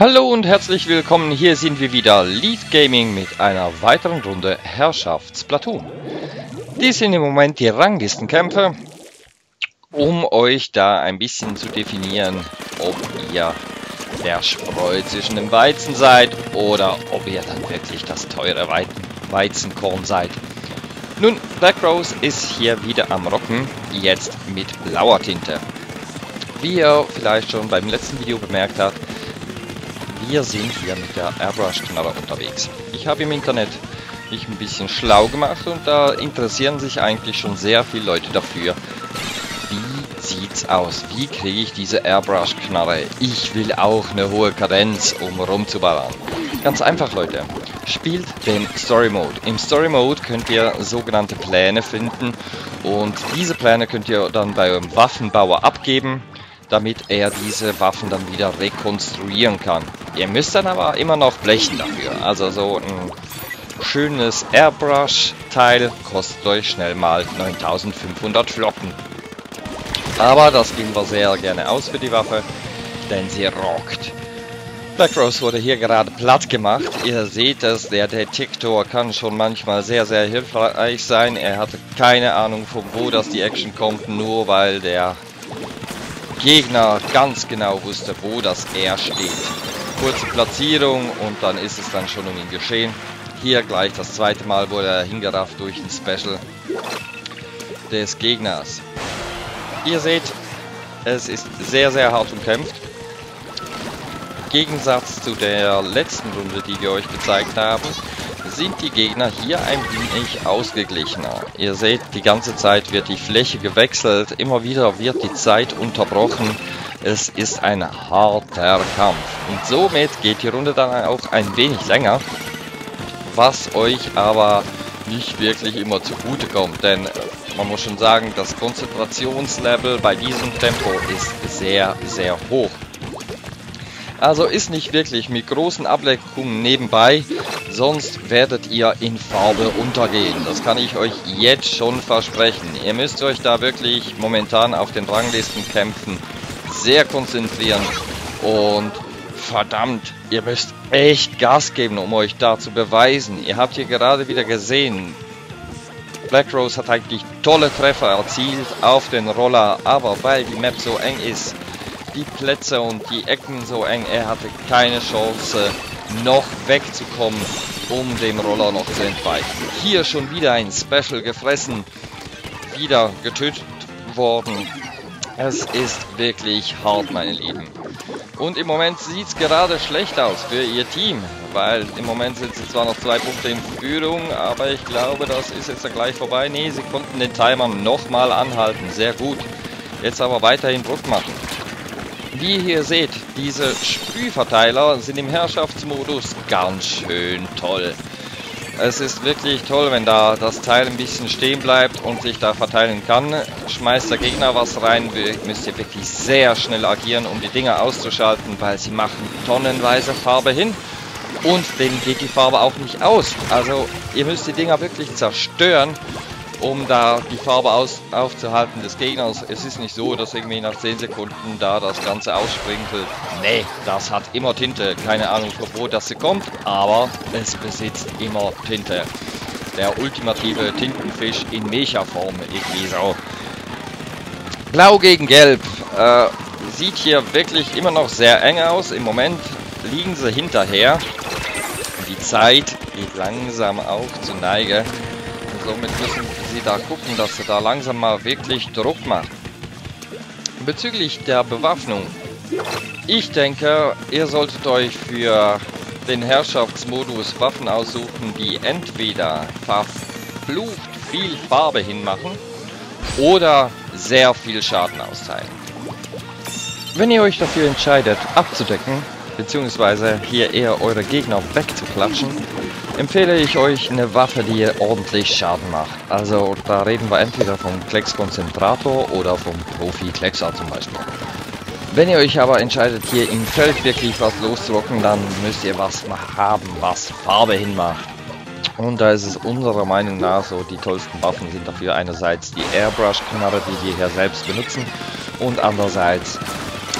Hallo und herzlich willkommen, hier sind wir wieder, Lead Gaming mit einer weiteren Runde Herrschaftsplatoon. Dies sind im Moment die Ranglistenkämpfe, um euch da ein bisschen zu definieren, ob ihr der Spreu zwischen dem Weizen seid oder ob ihr dann wirklich das teure Weizenkorn seid. Nun, Black Rose ist hier wieder am Rocken, jetzt mit blauer Tinte. Wie ihr vielleicht schon beim letzten Video bemerkt habt, wir sind hier mit der Airbrush-Knarre unterwegs. Ich habe im Internet mich ein bisschen schlau gemacht und da interessieren sich eigentlich schon sehr viele Leute dafür. Wie sieht's aus? Wie kriege ich diese Airbrush-Knarre? Ich will auch eine hohe Kadenz, um rumzuballern. Ganz einfach, Leute. Spielt den Story Mode. Im Story Mode könnt ihr sogenannte Pläne finden und diese Pläne könnt ihr dann bei eurem Waffenbauer abgeben, damit er diese Waffen dann wieder rekonstruieren kann. Ihr müsst dann aber immer noch blechen dafür. Also so ein schönes Airbrush-Teil kostet euch schnell mal 9500 Flocken. Aber das geben wir sehr gerne aus für die Waffe, denn sie rockt. Black Rose wurde hier gerade platt gemacht. Ihr seht es, der Detektor kann schon manchmal sehr, sehr hilfreich sein. Er hatte keine Ahnung, von wo das die Action kommt, nur weil der Gegner ganz genau wusste, wo das R steht. Kurze Platzierung und dann ist es dann schon um ihn geschehen. Hier gleich das zweite Mal wurde er hingerafft durch ein Special des Gegners. Ihr seht, es ist sehr, sehr hart umkämpft. Im Gegensatz zu der letzten Runde, die wir euch gezeigt haben, sind die Gegner hier ein wenig ausgeglichener. Ihr seht, die ganze Zeit wird die Fläche gewechselt, immer wieder wird die Zeit unterbrochen. Es ist ein harter Kampf. Und somit geht die Runde dann auch ein wenig länger, was euch aber nicht wirklich immer zugute kommt, denn man muss schon sagen, das Konzentrationslevel bei diesem Tempo ist sehr, sehr hoch. Also ist nicht wirklich mit großen Ablenkungen nebenbei, sonst werdet ihr in Farbe untergehen. Das kann ich euch jetzt schon versprechen. Ihr müsst euch da wirklich momentan auf den Ranglistenkämpfen sehr konzentrieren und verdammt, ihr müsst echt Gas geben, um euch da zu beweisen. Ihr habt hier gerade wieder gesehen, Black Rose hat eigentlich tolle Treffer erzielt auf den Roller, aber weil die Map so eng ist, die Plätze und die Ecken so eng, er hatte keine Chance noch wegzukommen, um dem Roller noch zu entweichen. Hier schon wieder ein Special gefressen, wieder getötet worden. Es ist wirklich hart, meine Lieben. Und im Moment sieht es gerade schlecht aus für ihr Team, weil im Moment sind sie zwar noch 2 Punkte in Führung, aber ich glaube, das ist jetzt gleich vorbei. Ne, sie konnten den Timer nochmal anhalten, sehr gut. Jetzt aber weiterhin Druck machen. Wie ihr hier seht, diese Sprühverteiler sind im Herrschaftsmodus ganz schön toll. Es ist wirklich toll, wenn da das Teil ein bisschen stehen bleibt und sich da verteilen kann. Schmeißt der Gegner was rein, müsst ihr wirklich sehr schnell agieren, um die Dinger auszuschalten, weil sie machen tonnenweise Farbe hin und denen geht die Farbe auch nicht aus. Also ihr müsst die Dinger wirklich zerstören, um da die Farbe aufzuhalten des Gegners. Es ist nicht so, dass irgendwie nach 10 Sekunden da das Ganze aussprinkelt. Nee, das hat immer Tinte. Keine Ahnung, von wo das sie kommt, aber es besitzt immer Tinte. Der ultimative Tintenfisch in Mecha-Form, irgendwie so. Blau gegen Gelb. Sieht hier wirklich immer noch sehr eng aus. Im Moment liegen sie hinterher. Die Zeit geht langsam auch zu Neige. Somit müssen sie da gucken, dass sie da langsam mal wirklich Druck machen. Bezüglich der Bewaffnung. Ich denke, ihr solltet euch für den Herrschaftsmodus Waffen aussuchen, die entweder verflucht viel Farbe hinmachen oder sehr viel Schaden austeilen. Wenn ihr euch dafür entscheidet, abzudecken, beziehungsweise hier eher eure Gegner wegzuklatschen, empfehle ich euch eine Waffe, die ordentlich Schaden macht. Also da reden wir entweder vom Kleckskonzentrator oder vom Profi-Kleckser zum Beispiel. Wenn ihr euch aber entscheidet, hier im Feld wirklich was loszurocken, dann müsst ihr was haben, was Farbe hinmacht. Und da ist es unserer Meinung nach so, die tollsten Waffen sind dafür einerseits die Airbrush-Knarre, die wir hier selbst benutzen, und andererseits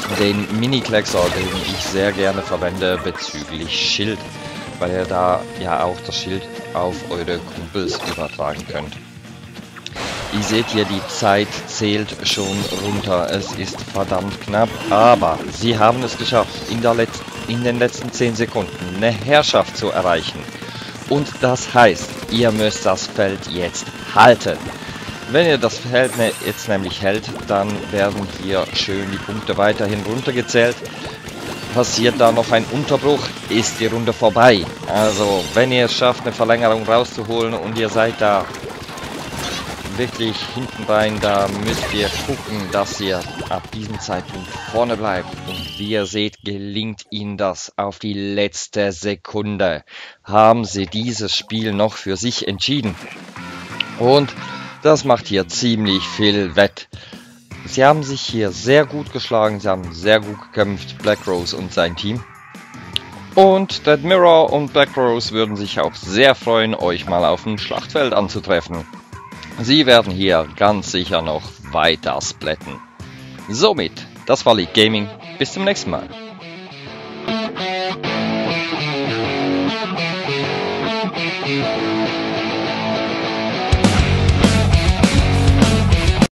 den Mini-Kleckser, den ich sehr gerne verwende bezüglich Schild, weil ihr da ja auch das Schild auf eure Kumpels übertragen könnt. Ihr seht hier, die Zeit zählt schon runter. Es ist verdammt knapp, aber sie haben es geschafft, in den letzten 10 Sekunden eine Herrschaft zu erreichen. Und das heißt, ihr müsst das Feld jetzt halten. Wenn ihr das Feld jetzt nämlich hält, dann werden hier schön die Punkte weiterhin runtergezählt. Passiert da noch ein Unterbruch, ist die Runde vorbei. Also, wenn ihr es schafft, eine Verlängerung rauszuholen und ihr seid da wirklich hinten rein, da müsst ihr gucken, dass ihr ab diesem Zeitpunkt vorne bleibt. Und wie ihr seht, gelingt ihnen das auf die letzte Sekunde. Haben sie dieses Spiel noch für sich entschieden. Und das macht hier ziemlich viel wett. Sie haben sich hier sehr gut geschlagen, sie haben sehr gut gekämpft, Black Rose und sein Team. Und Dead Mirror und Black Rose würden sich auch sehr freuen, euch mal auf dem Schlachtfeld anzutreffen. Sie werden hier ganz sicher noch weiter splatten. Somit, das war League Gaming. Bis zum nächsten Mal.